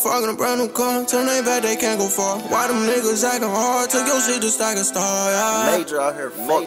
fucking a brand new car. Turn they back, they can't go far. Why them niggas acting hard? Took your shit to stack a star, yeah. Major out here, fuck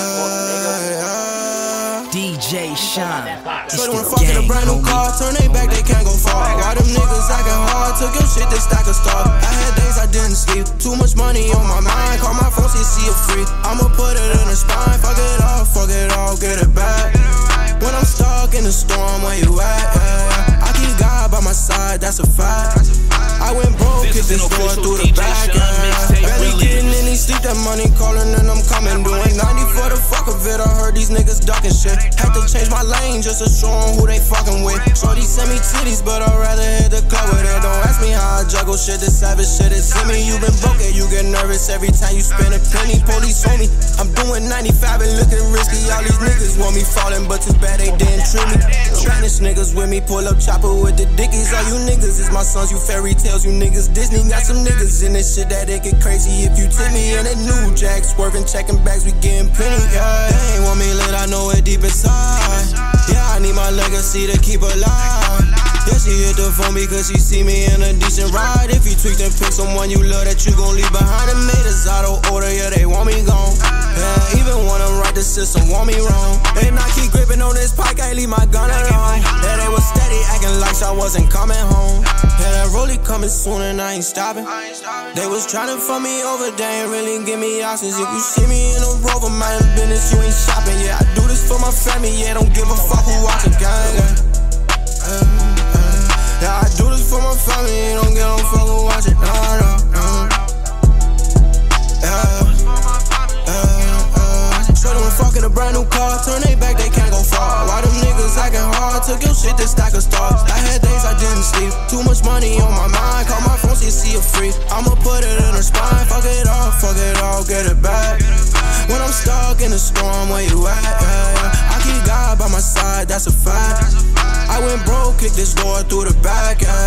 niggas. DJ Shine. So they wanna fucking a brand new car. Turn they back, they can't go far. Why them niggas acting hard? Took your shit to stack a star. I had days I didn't sleep. Too much money on my mind. Call my phone, see it free. I'ma put it in the spine. Fuck it all, get it back. When I'm stuck in the storm, where you at? Yeah. I keep God by my side, that's a fact. I went broke, kicked this door through the back. Yeah. Barely getting any sleep, that money calling and I'm coming. Doing 90 for the fuck of it. I heard these niggas ducking shit. Had to change my lane just to show them who they fucking with. Shorty send me titties, but I'd rather hit the club with it. Don't ask me how I juggle shit, this savage shit is in me. You been broke, you get nervous every time you spend a penny. Police on me, I'm doing 95 and looking risky. All these niggas want me falling, but too bad they didn't trip me. Spanish niggas with me, pull up chopper with the dickies. All you niggas is my sons, you fairy tales, you niggas Disney. Got some niggas in this shit that it get crazy if you tip me. And a new jack, swerving, checking bags, we getting plenty. Yeah, they ain't want me lit, I know it deep inside. Yeah, I need my legacy to keep alive. Yeah, she hit the phone because she see me in a decent ride. If you tweak and pick someone you love that you gon' leave behind. And made us auto order, yeah, they want me gone. Yeah, even when I'm right, the system want me wrong. And I keep gripping on this pike, I leave my gun alone. Yeah, they was steady acting like I wasn't coming home. Yeah, that rollie coming soon and I ain't stopping. They was tryna fuck me over, they ain't really give me options. If you see me in a Rover, mind business, you ain't shopping. Yeah, I do this for my family, yeah, don't give a fuck who watching, gang. Yeah, I do this for my family, don't give a fuck who watching, no. So they wanna fuck in a brand new car, turn they back, they can't go far. Why them niggas acting hard? Took your shit to stack a stars. I had days I didn't sleep, too much money on my mind. Call my phone, see it free. I'ma put it in her spine. Fuck it all, get it back. When I'm stuck in the storm, where you at? Yeah. I keep God by my side, that's a fact. I went broke, kicked this door through the back. Yeah.